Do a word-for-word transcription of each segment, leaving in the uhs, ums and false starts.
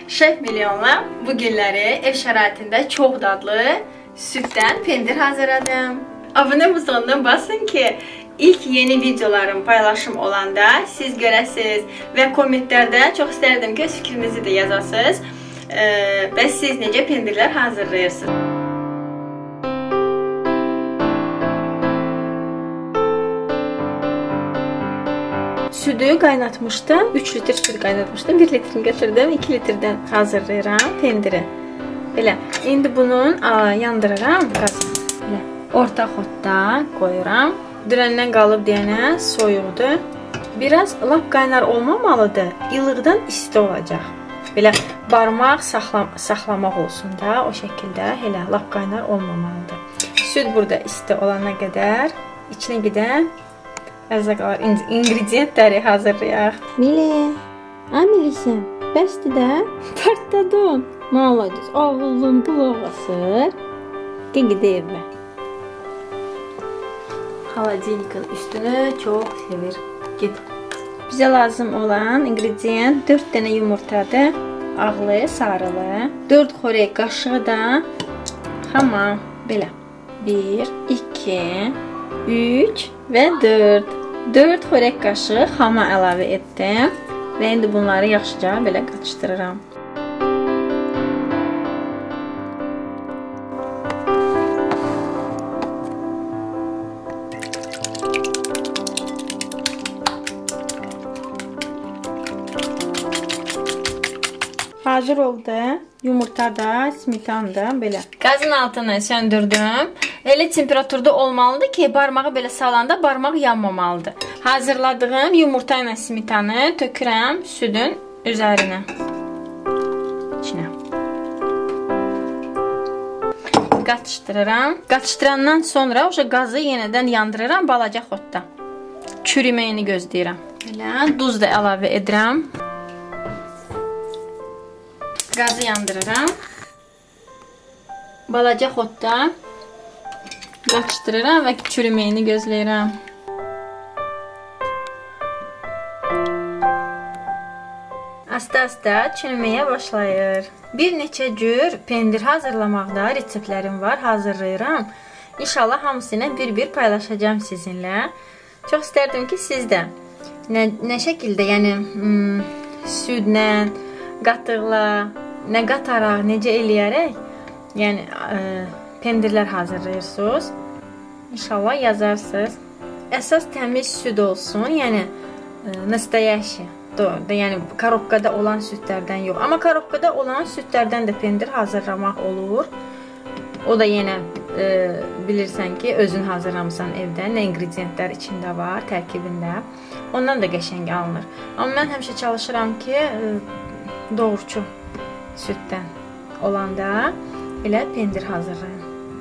Şef Milyonla bu günləri ev şəraitində çox dadlı süddən pendir hazırladım. Abunə butonuna basın ki, ilk yeni videolarım paylaşım olanda siz görəsiniz və kommentlərdə çox istərdim ki, öz fikrinizi də yazasınız. Ee, və siz necə pendirlər hazırlayırsınız? Südü qaynatmışdım. üç litr süd qaynatmışdım. bir litrini götürdüm. iki litrdən hazırlayıram pendiri. Belə. İndi bunun a, yandırıram qazı. Belə. Orta xodda qoyuram. Dünəndən qalıb deyənə soyuqdur. Biraz lap qaynar olmamalıdır. İlıqdan isti olacaq. Belə barmaq saxlam saxlamaq olsun da o şəkildə. Elə lap qaynar olmamalıdır. Süd burada isti olana qədər içinə gedən ərzaqlar, ingrediyentləri hazırlayaq. Mili, a Milisən, bəsdir də? Partladın. Maladiz, ağıllın qulaq asır. Qeqdə evə. Xaladenikın üstünü çox sevir. Ged. Bizə lazım olan ingrediyent dörd dənə yumurtadır. Ağlı, sarılı. dörd xörək qaşığı da xama. Belə. bir, iki, üç və dörd. dörd xörək qaşığı xama əlavə etdim. Və indi bunları yaxşıca belə qarışdırıram. Hazır oldu. Yumurta da, smetan da belə. Qazın altını söndürdüm. Elə temperaturda olmalıdır ki, barmağı belə salanda barmaq yanmamalıdır. Hazırladığım yumurta ilə smetanı tökürəm südün üzərinə. İçinə. Qatışdırıram. Qatışdırandan sonra o qazı yenidən yandırıram balaca xodda. Çürüməyini gözləyirəm. Belə duz da əlavə edirəm. Qazı yandırıram. Balaca xodda qatışdırıram və çürüməyini gözləyirəm. Asta-asta çürüməyə başlayır. Bir neçə cür pendir hazırlamaqda reseptlərim var, hazırlayıram. İnşallah hamısını bir-bir paylaşacağım sizinlə. Çox istərdim ki, siz də nə, nə şəkildə, yəni hmm, südlə, qatıqla, nə qataraq, necə eləyərək, yəni ə, pendirlər hazırlayırsınız. İnşallah yazarsınız. Əsas təmiz süd olsun, yəni nastayaşı. Doğru, yəni korobkada olan südlərdən yox. Amma korobkada olan südlərdən də pendir hazırlamaq olur. O da yenə e, bilirsən ki, özün hazırlamısan evdə, nə ingrediyentlər içində var, tərkibində. Ondan da qəşəng alınır. Amma mən həmişə çalışıram ki, e, doğrucu süddən olanda elə pendir hazırlayın.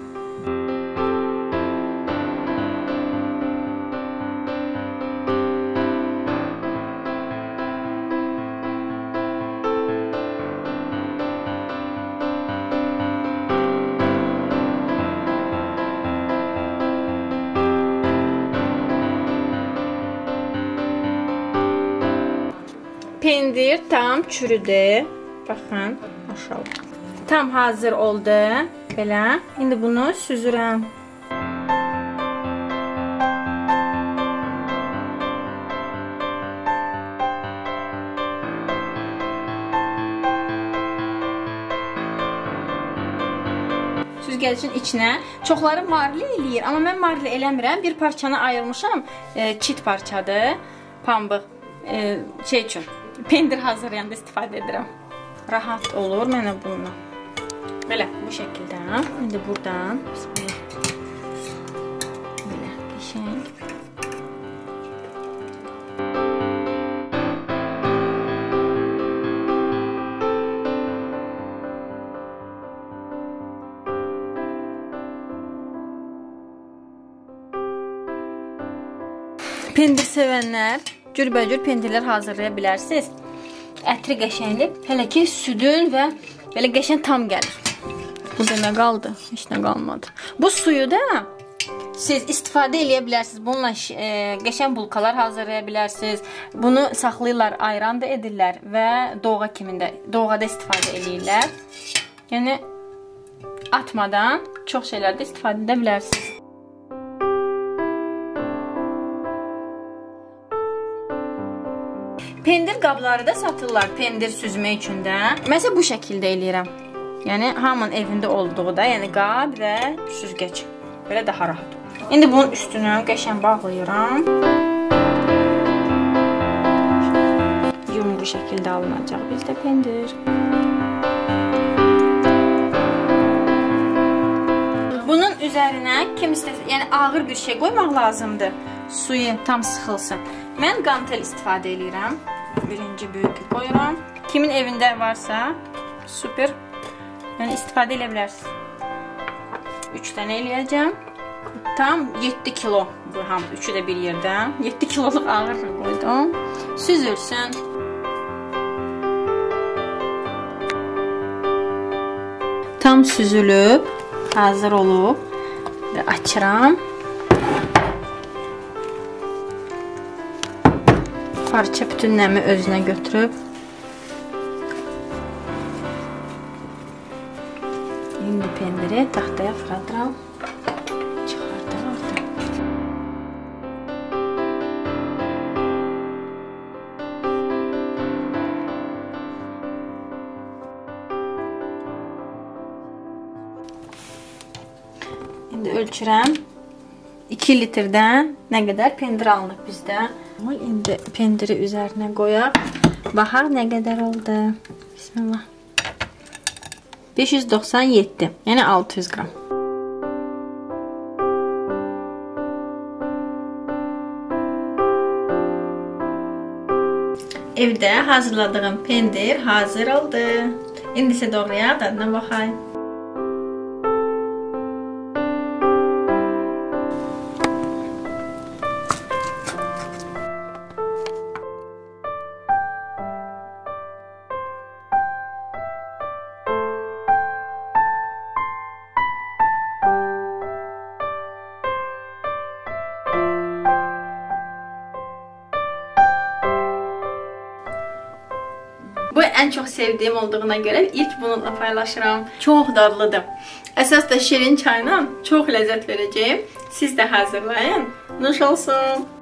Pendir tam çürüdü. Baxın, maşallah. Tam hazır oldu. Belə. İndi bunu süzürəm. Süzgəcin içinə. Çoxları marli eləyir. Amma mən marli eləmirəm. Bir parçanı ayırmışam. E, çit parçadır. Pambıq. E, şey üçün. Pendir hazırlayanda istifadə edirəm. Rahat olur mənə bununla. Belə bu şəkildə. İndi buradan belə qəşəng. Pendir sevənlər cürbəcür pendirlər hazırlaya bilərsiniz. Ətri qəşəngdir. Hələ ki südün və belə qəşəng tam gəlir. Bu da nə qaldı? Heç nə qalmadı. Bu suyu da siz istifadə edə bilərsiniz. Bununla e, qəşəng bulkalar hazırlaya bilərsiniz. Bunu saxlayırlar, ayran da edirlər və doğğa kimində, doğğada istifadə edirlər. Yəni atmadan çox şeylərdə istifadə edə bilərsiniz. Pendir qabları da satırlar, pendir süzmək üçün də. Mən isə bu şəkildə eləyirəm. Yəni hamının evində olduğu da, yəni qab və süzgəc. Belə daha rahat olur. İndi bunun üstünü qəşəng bağlayıram. Yumru şəkildə alınacaq bizdə pendir. Bunun üzərinə kim istəsə, yəni ağır bir şey qoymaq lazımdır. Suyu tam sıxılsın. Mən qantel istifadə edirəm. Birinci böyükü qoyuram. Kimin evində varsa super. Yəni istifadə edə bilərsiniz. üç dənə eləyəcəm. Tam yeddi kilo. Bu hamı üçü də bir yerdə. yeddi kiloluq ağır qoydum. Süzülsün. Tam süzülüb, hazır olub və açıram. Parça bütün nəmi özünə götürüb. İndi pendiri taxtaya fırladıram. Çıxardım oradan. İndi ölçürəm. iki litrdən nə qədər pendir alınıb bizdə. İndi pendiri üzərinə qoyaq. Baxaq nə qədər oldu. Bismillah. beş yüz doxsan yeddi. Yəni altı yüz qram. Evdə hazırladığım pendir hazır oldu. İndi isə doğrayaq, dadına baxaq. Bu ən çox sevdiyim olduğuna görə ilk bununla paylaşıram. Çox dadlıdır. Əsas da şirin çayla çox ləzzət verəcəyim. Siz də hazırlayın. Nuş olsun.